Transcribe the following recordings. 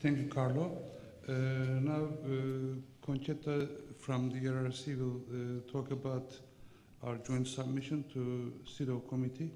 Thank you, Carlo. Now, Concetta from the ERRC will talk about our joint submission to SIDO Committee.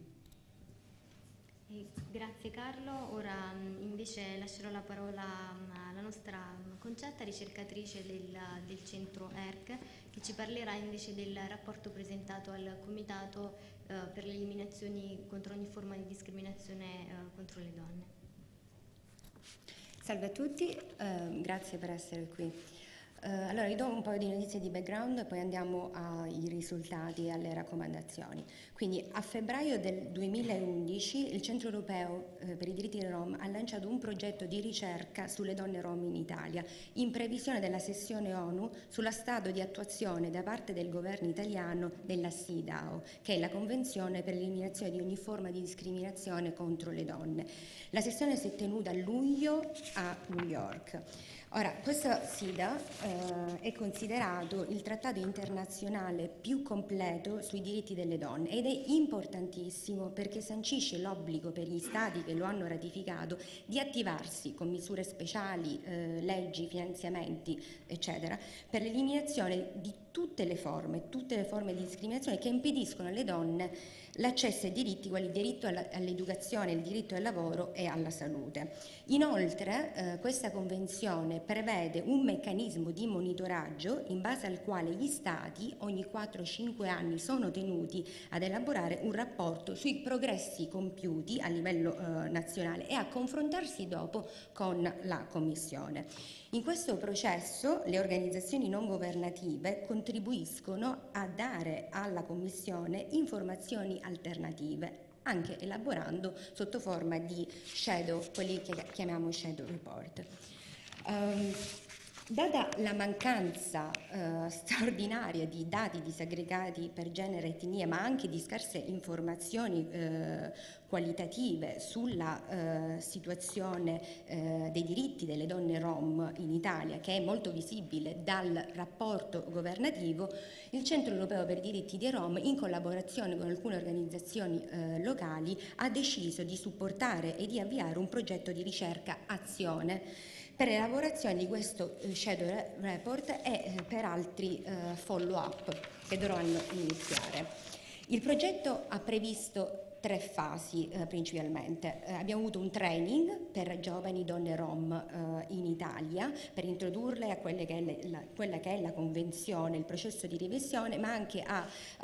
Grazie Carlo, ora invece lascerò la parola alla nostra Concetta, ricercatrice del centro ERC, che ci parlerà invece del rapporto presentato al Comitato per le eliminazioni contro ogni forma di discriminazione contro le donne. Salve a tutti, grazie per essere qui. Allora, vi do un po' di notizie di background e poi andiamo ai risultati e alle raccomandazioni. Quindi a febbraio del 2011 il Centro Europeo per i diritti dei Rom ha lanciato un progetto di ricerca sulle donne Rom in Italia, in previsione della sessione ONU sullo stato di attuazione da parte del governo italiano della CEDAW, che è la Convenzione per l'eliminazione di ogni forma di discriminazione contro le donne. La sessione si è tenuta a luglio a New York. Ora, questo CEDAW è considerato il trattato internazionale più completo sui diritti delle donne ed è importantissimo perché sancisce l'obbligo per gli Stati che lo hanno ratificato di attivarsi con misure speciali, leggi, finanziamenti, eccetera, per l'eliminazione di tutte le forme di discriminazione che impediscono alle donne l'accesso ai diritti quali il diritto all'educazione, il diritto al lavoro e alla salute. Inoltre questa convenzione prevede un meccanismo di monitoraggio in base al quale gli Stati ogni 4-5 anni sono tenuti ad elaborare un rapporto sui progressi compiuti a livello nazionale e a confrontarsi dopo con la Commissione. In questo processo le organizzazioni non governative contribuiscono a dare alla Commissione informazioni alternative, anche elaborando sotto forma di shadow, quelli che chiamiamo shadow report. Data la mancanza straordinaria di dati disaggregati per genere e etnia, ma anche di scarse informazioni qualitative sulla situazione dei diritti delle donne Rom in Italia, che è molto visibile dal rapporto governativo, il Centro Europeo per i diritti dei Rom, in collaborazione con alcune organizzazioni locali, ha deciso di supportare e di avviare un progetto di ricerca-azione per l'elaborazione di questo shadow report e per altri follow-up che dovranno iniziare. Il progetto ha previsto 3 fasi principalmente. Abbiamo avuto un training per giovani donne Rom in Italia per introdurle a quella che è la convenzione, il processo di revisione, ma anche a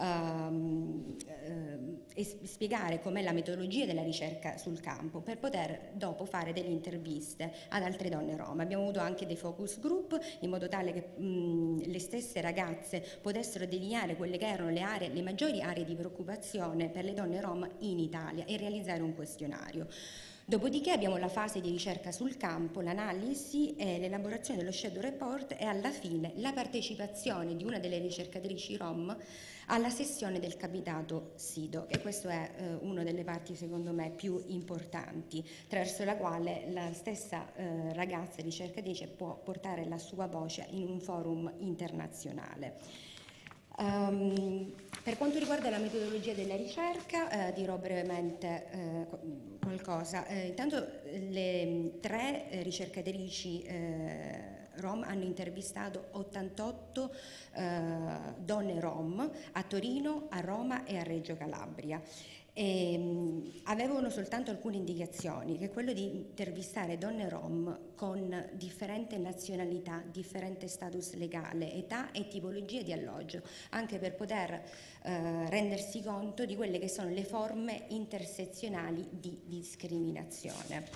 spiegare com'è la metodologia della ricerca sul campo per poter dopo fare delle interviste ad altre donne Rom. Abbiamo avuto anche dei focus group in modo tale che le stesse ragazze potessero delineare quelle che erano le maggiori aree di preoccupazione per le donne Rom in Italia e realizzare un questionario. Dopodiché abbiamo la fase di ricerca sul campo, l'analisi e l'elaborazione dello shadow report e alla fine la partecipazione di una delle ricercatrici Rom alla sessione del Comitato SIDO, e questo è una delle parti secondo me più importanti, attraverso la quale la stessa ragazza ricercatrice può portare la sua voce in un forum internazionale. Per quanto riguarda la metodologia della ricerca, dirò brevemente qualcosa. Intanto le 3 ricercatrici Rom hanno intervistato 88 donne Rom a Torino, a Roma e a Reggio Calabria. Avevano soltanto alcune indicazioni, che è quello di intervistare donne Rom con differente nazionalità, differente status legale, età e tipologia di alloggio, anche per poter rendersi conto di quelle che sono le forme intersezionali di discriminazione.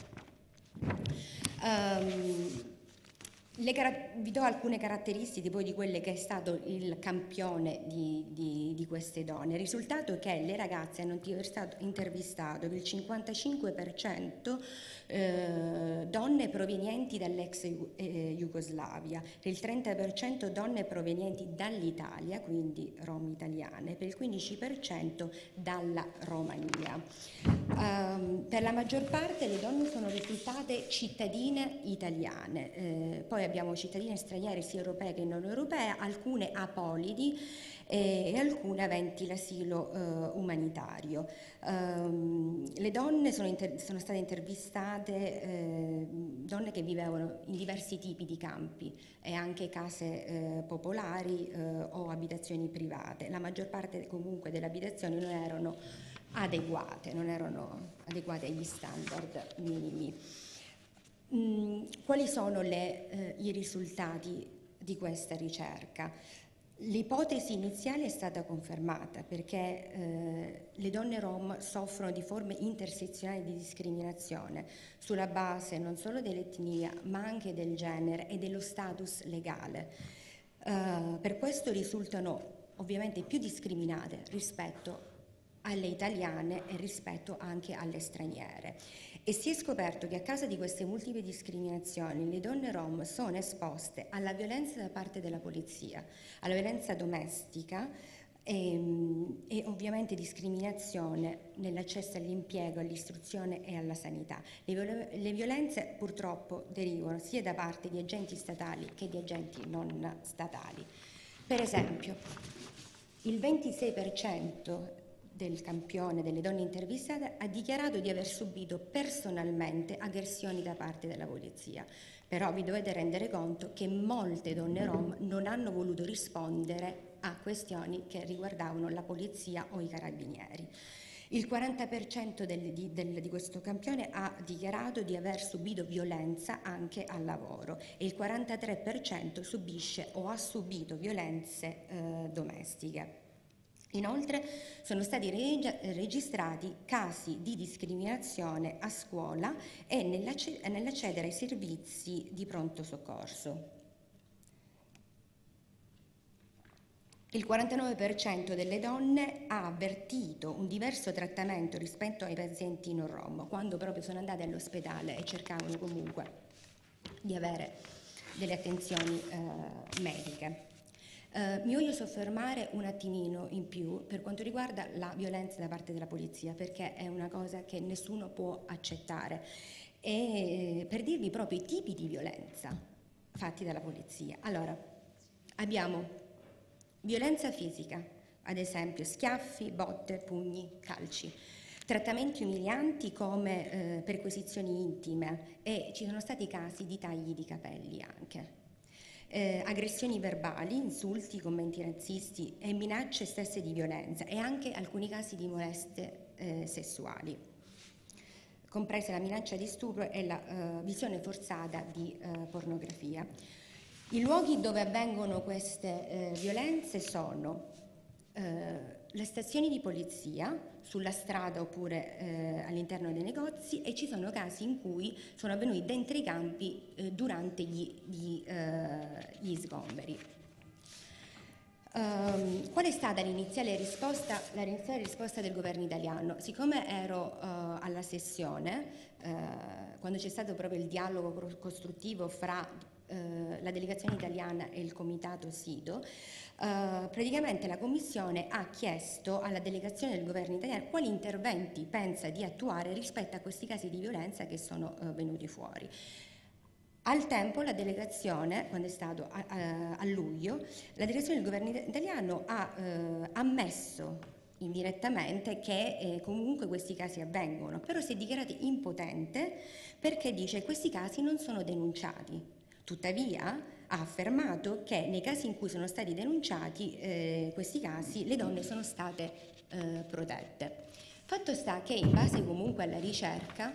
Vi do alcune caratteristiche poi di quelle che è stato il campione di queste donne. Il risultato è che le ragazze hanno intervistato il 55% donne provenienti dall'ex Jugoslavia, per il 30% donne provenienti dall'Italia, quindi rom italiane, per il 15% dalla Romania. Per la maggior parte le donne sono risultate cittadine italiane, poi abbiamo cittadine straniere sia europee che non europee, alcune apolidi e alcune aventi l'asilo umanitario. Le donne sono state intervistate donne che vivevano in diversi tipi di campi e anche case popolari o abitazioni private. La maggior parte comunque delle abitazioni non erano adeguate agli standard minimi. Quali sono i risultati di questa ricerca? L'ipotesi iniziale è stata confermata perché le donne rom soffrono di forme intersezionali di discriminazione sulla base non solo dell'etnia ma anche del genere e dello status legale. Per questo risultano ovviamente più discriminate rispetto alle italiane e rispetto anche alle straniere. E si è scoperto che a causa di queste multiple discriminazioni le donne rom sono esposte alla violenza da parte della polizia, alla violenza domestica e ovviamente discriminazione nell'accesso all'impiego, all'istruzione e alla sanità. Le violenze purtroppo derivano sia da parte di agenti statali che di agenti non statali. Per esempio, il 26% del campione delle donne intervistate ha dichiarato di aver subito personalmente aggressioni da parte della polizia. Però vi dovete rendere conto che molte donne rom non hanno voluto rispondere a questioni che riguardavano la polizia o i carabinieri. Il 40% di questo campione ha dichiarato di aver subito violenza anche al lavoro e il 43% subisce o ha subito violenze domestiche. Inoltre sono stati registrati casi di discriminazione a scuola e nell'accedere ai servizi di pronto soccorso. Il 49% delle donne ha avvertito un diverso trattamento rispetto ai pazienti non rom, quando proprio sono andate all'ospedale e cercavano comunque di avere delle attenzioni mediche. Mi voglio soffermare un attimino in più per quanto riguarda la violenza da parte della polizia, perché è una cosa che nessuno può accettare, e per dirvi proprio i tipi di violenza fatti dalla polizia. Allora, abbiamo violenza fisica, ad esempio schiaffi, botte, pugni, calci. Trattamenti umilianti come perquisizioni intime e ci sono stati casi di tagli di capelli anche. Aggressioni verbali, insulti, commenti razzisti e minacce stesse di violenza e anche alcuni casi di molestie sessuali, comprese la minaccia di stupro e la visione forzata di pornografia. I luoghi dove avvengono queste violenze sono le stazioni di polizia, sulla strada oppure all'interno dei negozi, e ci sono casi in cui sono avvenuti dentro i campi durante gli sgomberi. Qual è stata l'iniziale risposta? La iniziale risposta del governo italiano. Siccome ero alla sessione, quando c'è stato proprio il dialogo costruttivo fra la delegazione italiana e il comitato SIDO, praticamente la Commissione ha chiesto alla delegazione del governo italiano quali interventi pensa di attuare rispetto a questi casi di violenza che sono venuti fuori. Al tempo la delegazione, quando è stato a luglio, la delegazione del governo italiano ha ammesso indirettamente che comunque questi casi avvengono, però si è dichiarato impotente perché dice che questi casi non sono denunciati. Tuttavia ha affermato che nei casi in cui sono stati denunciati questi casi le donne sono state protette. Fatto sta che in base comunque alla ricerca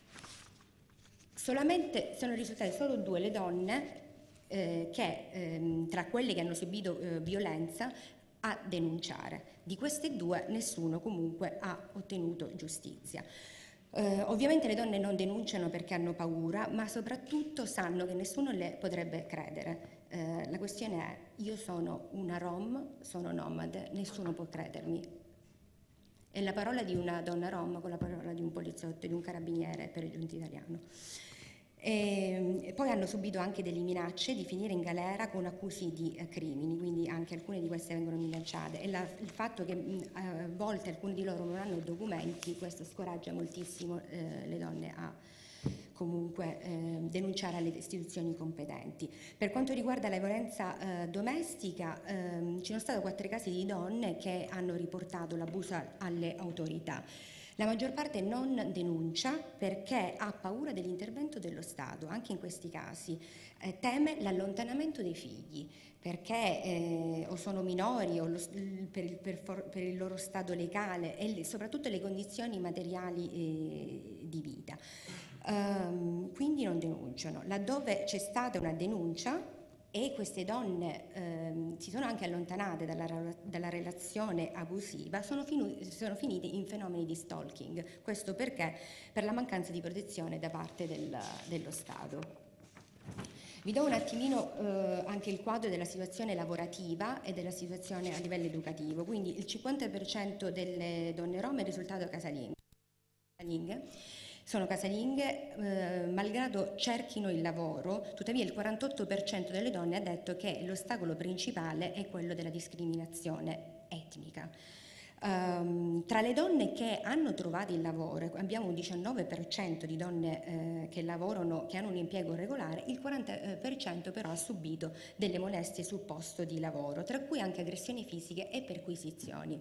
sono risultate solo 2 le donne che tra quelle che hanno subito violenza a denunciare. Di queste 2 nessuno comunque ha ottenuto giustizia. Ovviamente le donne non denunciano perché hanno paura, ma soprattutto sanno che nessuno le potrebbe credere. La questione è: io sono una rom, sono nomade, nessuno può credermi. È la parola di una donna rom con la parola di un poliziotto, di un carabiniere per giunta italiano. E poi hanno subito anche delle minacce di finire in galera con accuse di crimini, quindi anche alcune di queste vengono minacciate, e il fatto che a volte alcuni di loro non hanno documenti, questo scoraggia moltissimo le donne a comunque denunciare alle istituzioni competenti. Per quanto riguarda la violenza domestica, ci sono stati 4 casi di donne che hanno riportato l'abuso alle autorità. La maggior parte non denuncia perché ha paura dell'intervento dello Stato, anche in questi casi, teme l'allontanamento dei figli perché o sono minori o per il loro stato legale e soprattutto le condizioni materiali di vita. Quindi non denunciano. Laddove c'è stata una denuncia e queste donne si sono anche allontanate dalla relazione abusiva, sono finite in fenomeni di stalking. Questo perché? Per la mancanza di protezione da parte dello Stato. Vi do un attimino anche il quadro della situazione lavorativa e della situazione a livello educativo. Quindi il 50% delle donne rom è risultato casalinghe. Sono casalinghe, malgrado cerchino il lavoro, tuttavia il 48% delle donne ha detto che l'ostacolo principale è quello della discriminazione etnica. Tra le donne che hanno trovato il lavoro, abbiamo un 19% di donne che lavorano, che hanno un impiego regolare, il 40% però ha subito delle molestie sul posto di lavoro, tra cui anche aggressioni fisiche e perquisizioni.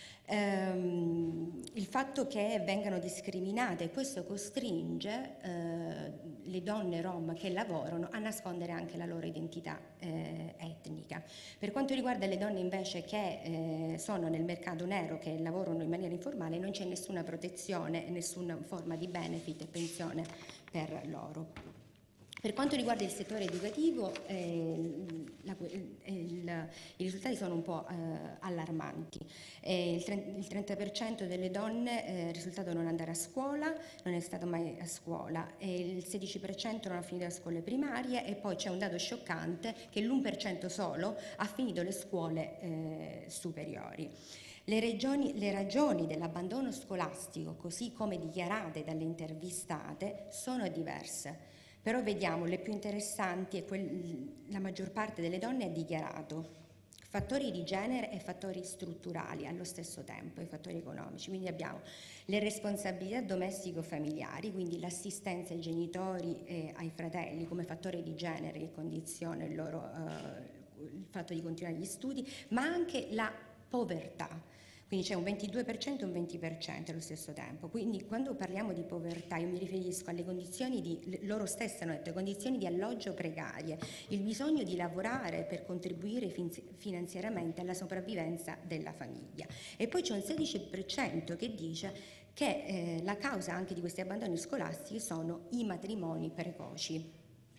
Il fatto che vengano discriminate, questo costringe le donne rom che lavorano a nascondere anche la loro identità etnica. Per quanto riguarda le donne invece che sono nel mercato nero, che lavorano in maniera informale, non c'è nessuna protezione, nessuna forma di benefit e pensione per loro. Per quanto riguarda il settore educativo, i risultati sono un po' allarmanti. Il 30% delle donne è risultato non andare a scuola, non è stato mai a scuola, e il 16% non ha finito le scuole primarie, e poi c'è un dato scioccante che l'1% solo ha finito le scuole superiori. Le ragioni dell'abbandono scolastico, così come dichiarate dalle intervistate, sono diverse. Però vediamo, le più interessanti è la maggior parte delle donne ha dichiarato fattori di genere e fattori strutturali allo stesso tempo, i fattori economici. Quindi abbiamo le responsabilità domestico-familiari, quindi l'assistenza ai genitori e ai fratelli come fattore di genere che condiziona il fatto di continuare gli studi, ma anche la povertà. Quindi c'è un 22% e un 20% allo stesso tempo. Quindi quando parliamo di povertà io mi riferisco alle condizioni loro stesse hanno detto, condizioni di alloggio precarie, il bisogno di lavorare per contribuire finanziariamente alla sopravvivenza della famiglia. E poi c'è un 16% che dice che la causa anche di questi abbandoni scolastici sono i matrimoni precoci.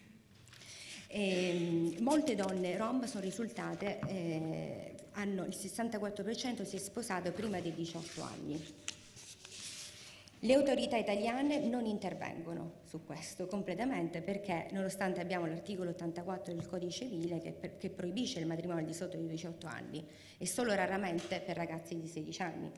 Molte donne rom sono risultate, il 64% si è sposato prima dei 18 anni. Le autorità italiane non intervengono su questo completamente perché, nonostante abbiamo l'articolo 84 del Codice Civile che proibisce il matrimonio al di sotto dei 18 anni e solo raramente per ragazzi di 16 anni.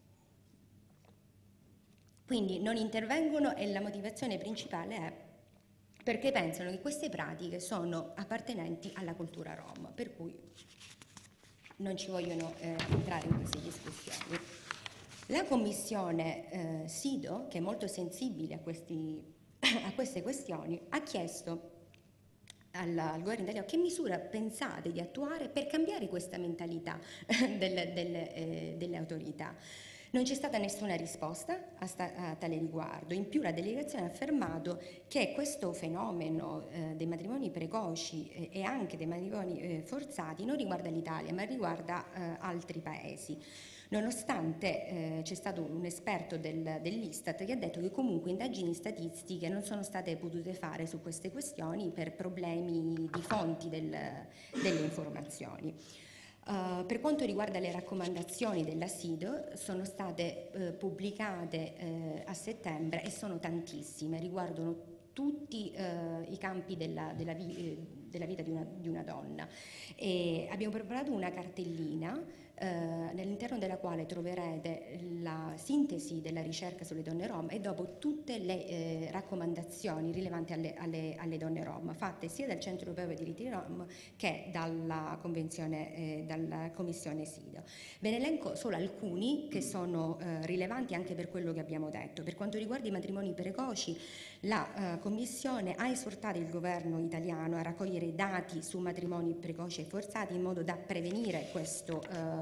Quindi non intervengono e la motivazione principale è perché pensano che queste pratiche sono appartenenti alla cultura rom, per cui non ci vogliono entrare in queste discussioni. La commissione SIDO, che è molto sensibile a queste questioni, ha chiesto al governo italiano che misura pensate di attuare per cambiare questa mentalità delle autorità. Non c'è stata nessuna risposta a tale riguardo. In più la delegazione ha affermato che questo fenomeno dei matrimoni precoci e anche dei matrimoni forzati non riguarda l'Italia, ma riguarda altri paesi. Nonostante c'è stato un esperto dell'Istat che ha detto che comunque indagini statistiche non sono state potute fare su queste questioni per problemi di fonti delle informazioni. Per quanto riguarda le raccomandazioni della SIDO, sono state pubblicate a settembre e sono tantissime, riguardano tutti i campi della vita di una donna. E abbiamo preparato una cartellina all'interno della quale troverete la sintesi della ricerca sulle donne rom e dopo tutte le raccomandazioni rilevanti alle donne rom, fatte sia dal Centro Europeo per i diritti rom che dalla Commissione SIDO. Ve ne elenco solo alcuni che sono rilevanti anche per quello che abbiamo detto. Per quanto riguarda i matrimoni precoci, la Commissione ha esortato il governo italiano a raccogliere dati su matrimoni precoci e forzati in modo da prevenire questo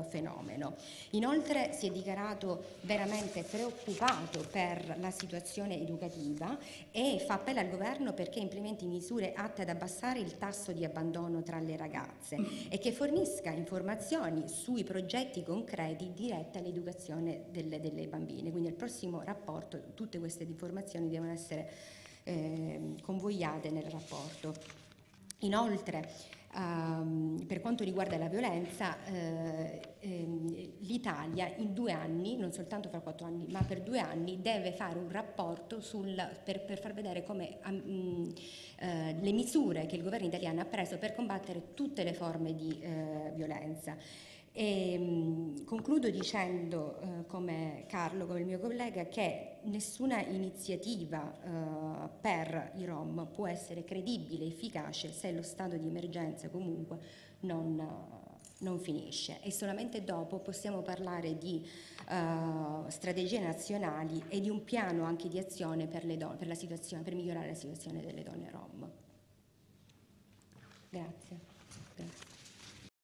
fenomeno. Inoltre si è dichiarato veramente preoccupato per la situazione educativa e fa appello al governo perché implementi misure atte ad abbassare il tasso di abbandono tra le ragazze e che fornisca informazioni sui progetti concreti diretti all'educazione delle bambine. Quindi nel prossimo rapporto tutte queste informazioni devono essere convogliate nel rapporto. Inoltre, per quanto riguarda la violenza, l'Italia in 2 anni, non soltanto fra 4 anni, ma per 2 anni, deve fare un rapporto per far vedere come le misure che il governo italiano ha preso per combattere tutte le forme di violenza. Concludo dicendo, come Carlo, come il mio collega, che nessuna iniziativa per i Rom può essere credibile e efficace se lo stato di emergenza comunque non finisce, e solamente dopo possiamo parlare di strategie nazionali e di un piano anche di azione per migliorare la situazione delle donne Rom. Grazie.